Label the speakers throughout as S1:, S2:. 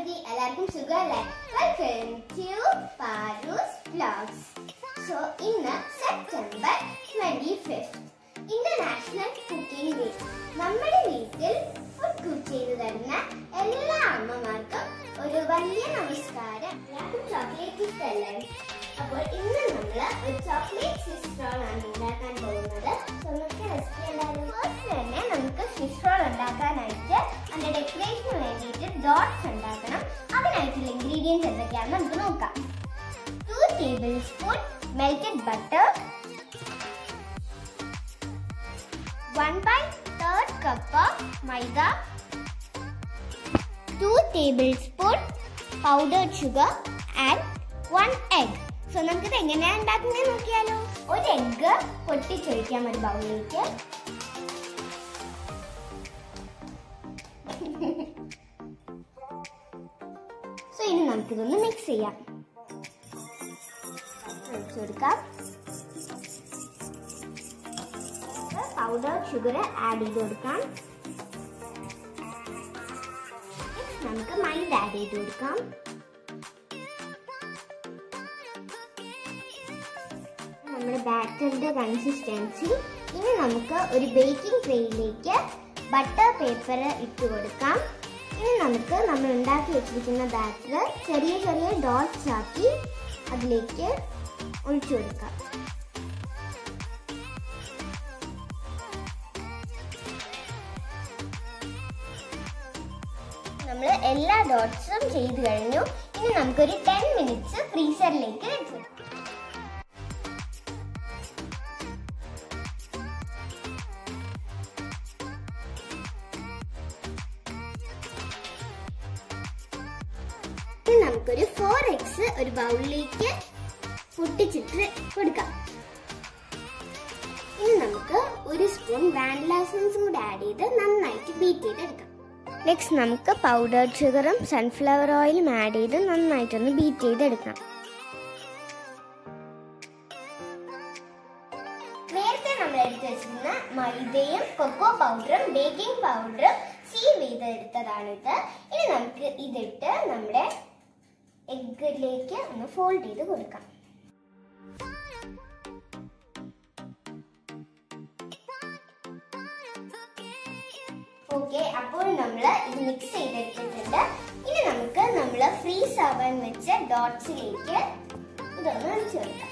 S1: Welcome to PARUS VLOGs. So, in September 25th, International Cooking Day. നമ്മുടെ വീട്ടിൽ food cook ചെയ്തു തരുന്ന എല്ലാ അമ്മമാർക്കും ഒരു വലിയ നമസ്കാരം. എല്ലാവർക്കും ചോക്ലേറ്റ് ഇഷ്ടമല്ലേ? അപ്പോൾ ഇന്ന് നമ്മൾ ഒരു ചോക്ലേറ്റ് സ്വിസ് റോൾ ആണ് ഉണ്ടാക്കാൻ പോകുന്നത്. സോ നമുക്ക് റെസിപ്പി ഉണ്ടായിരുന്നു. ഫസ്റ്റ് തന്നെ നമുക്ക് സ്വിസ് റോൾ ഉണ്ടാക്കാനായിട്ട് അതിന്റെ ഡെക്കറേഷന് വേണ്ടിയിട്ട് ഡോട്ട്സ് ഉണ്ടാക്കണം. അതിനായിട്ടുള്ള ഇൻഗ്രീഡിയൻസ് എന്തൊക്കെയാണെന്ന് നമുക്ക് നോക്കാം. 2 tablespoon melted butter, 1/3 cup of maida, 2 tablespoon powdered sugar and 1 egg. So നമുക്കിത് എങ്ങനെയാണ് ഉണ്ടാക്കുന്നത് നോക്കിയാലോ. ഒരു എഗ്ഗ് പൊട്ടിച്ചൊഴിക്കാം ഒരു ബൗളിലേക്ക്. സോ ഇനി നമുക്കിതൊന്ന് മിക്സ് ചെയ്യാം. ഒഴിച്ചു കൊടുക്കാം. പൗഡർ ഷുഗർ ആഡ് ചെയ്ത് കൊടുക്കാം. നമുക്ക് മൈദ ആഡ് ചെയ്ത് കൊടുക്കാം. നമ്മുടെ ബാറ്ററിന്റെ കൺസിസ്റ്റൻസി. ഇനി നമുക്ക് ഒരു ബേക്കിംഗ് ട്രേയിലേക്ക് ബട്ടർ പേപ്പർ ഇട്ട് കൊടുക്കാം. ഇനി നമുക്ക് നമ്മൾ ഉണ്ടാക്കി വെച്ചിരിക്കുന്ന ബാറ്റർ ചെറിയ ചെറിയ ഡോട്ട്സ് ആക്കി അതിലേക്ക് ഒഴിച്ചു കൊടുക്കാം. നമ്മൾ എല്ലാ ഡോട്ട്സും ചെയ്ത് കഴിഞ്ഞു. ഇനി നമുക്കൊരു 10 മിനിറ്റ്സ് ഫ്രീസറിലേക്ക് വെച്ചു. നമുക്കൊരു 4 eggs ഒരു ബൗളിലേക്ക് പൊട്ടിച്ചിട്ട് കൊടുക്കാം. ഇനി നമുക്ക് ഒരു സ്പൂൺ വാനില എസൻസും കൂടെ ആഡ് ചെയ്ത് നന്നായിട്ട് ബീറ്റ് ചെയ്തെടുക്കാം. നെക്സ്റ്റ് നമുക്ക് പൗഡർഡ് ഷുഗറും സൺഫ്ലവർ ഓയിലും ആഡ് ചെയ്ത് നന്നായിട്ടൊന്ന് ബീറ്റ് ചെയ്തെടുക്കാം. നേരത്തെ നമ്മൾ എടുത്ത് വെച്ചിരുന്ന മൈദയും കൊക്കോ പൗഡറും ബേക്കിംഗ് പൗഡറും സീവ് ചെയ്തെടുത്തതാണിത്. ഇനി നമുക്ക് ഇതിട്ട് നമ്മുടെ എഗ്ഗിലേക്ക് ഒന്ന് ഫോൾഡ് ചെയ്ത് കൊടുക്കാം. ഓക്കെ, അപ്പോൾ നമ്മൾ ഇത് മിക്സ് ചെയ്തെടുത്തിട്ടുണ്ട്. ഇനി നമുക്ക് നമ്മൾ ഫ്രീസ് ആവാൻ വെച്ച ഡോട്ട്സിലേക്ക് ഇതൊന്ന് ഒഴിച്ചു കൊടുക്കാം.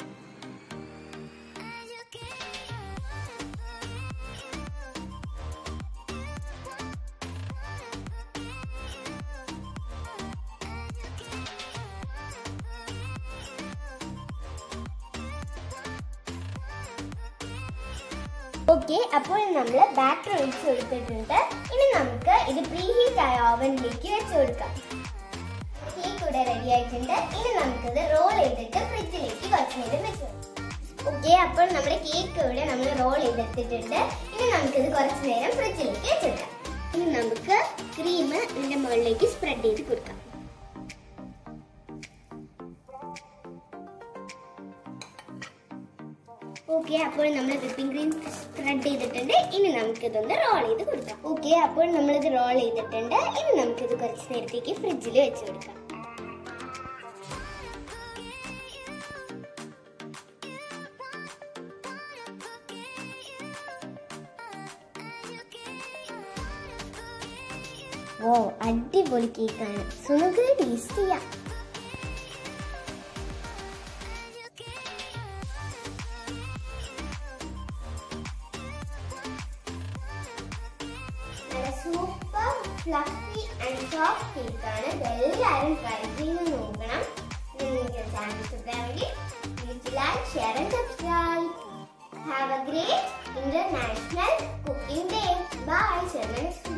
S1: ഓക്കെ, അപ്പോൾ നമ്മൾ ബാറ്റർ ഒഴിച്ചു കൊടുത്തിട്ടുണ്ട്. ഇനി നമുക്ക് ഇത് പ്രീഹീറ്റ് ആയ ഓവനിലേക്ക് വെച്ച് കൊടുക്കാം. കേക്ക് ഇവിടെ റെഡി ആയിട്ടുണ്ട്. ഇനി നമുക്കിത് റോൾ ചെയ്തിട്ട് ഫ്രിഡ്ജിലേക്ക് കുറച്ച് നേരം വെച്ച് കൊടുക്കാം. ഓക്കെ, അപ്പോൾ നമ്മുടെ കേക്ക് ഇവിടെ നമ്മൾ റോൾ ചെയ്തെടുത്തിട്ടുണ്ട്. ഇനി നമുക്കിത് കുറച്ച് നേരം ഫ്രിഡ്ജിലേക്ക് വെച്ചെടുക്കാം. ഇനി നമുക്ക് ക്രീം ഇതിന്റെ മുകളിലേക്ക് സ്പ്രെഡ് ചെയ്ത് കൊടുക്കാം. ഓക്കെ, അപ്പോൾ നമ്മൾ വിപ്പിംഗ് ക്രീം സ്പ്രെഡ് ചെയ്തിട്ടുണ്ട്. ഇനി നമുക്കിതൊന്ന് റോൾ ചെയ്ത് കൊടുക്കാം. ഓക്കെ, അപ്പോൾ നമ്മളിത് റോൾ ചെയ്തിട്ടുണ്ട്. ഇനി നമുക്കിത് കുറച്ച് നേരത്തേക്ക് ഫ്രിഡ്ജിൽ വെച്ച് കൊടുക്കാം. ഓ, അടിപൊളി കേക്കാണ്. സോ നമുക്ക് ടേസ്റ്റ് ചെയ്യാം. സൂപ്പർ ഫ്ലഫി ആൻഡ് സോഫ്റ്റ് കേക്കാണ്. എല്ലാവരും ട്രൈ ചെയ്ത് നോക്കണം. നിങ്ങൾക്ക് ചാനൽ ഇഷ്ടപ്പെടുമെങ്കിൽ please like, share and subscribe. Have a great international cooking day. By.